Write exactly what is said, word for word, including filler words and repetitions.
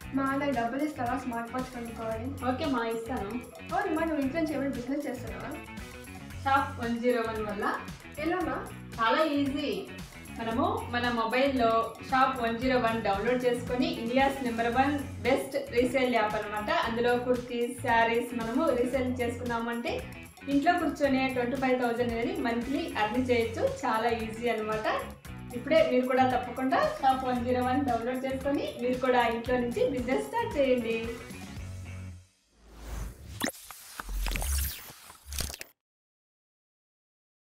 మా నాకు డబ్బులు ఇస్తావా స్మార్ట్ వాచ్ కొనుక్కోవాలి? ఓకే మా ఇస్తాను. అవును మా నువ్వు ఇంట్లో నుంచి ఏమైనా బిజినెస్ చేస్తున్నావా? షాప్ వన్ జీరో వన్ వల్ల ఎలామా? చాలా ఈజీ. మనము మన మొబైల్లో shop one zero one download చేసుకొని India's number one best resale app అనమాట. అందులో కుర్తీస్, శారీస్ మనము రీసేల్ చేసుకున్నామంటే ఇంట్లో కూర్చొని ట్వంటీ ఫైవ్ థౌజండ్ అనేది మంత్లీ అర్న్ చేయొచ్చు. చాలా ఈజీ అనమాట. ఇప్పుడే మీరు కూడా తప్పకుండా shop one zero one download చేసుకొని మీరు కూడా ఇంట్లో నుంచి బిజినెస్ స్టార్ట్ చేయండి.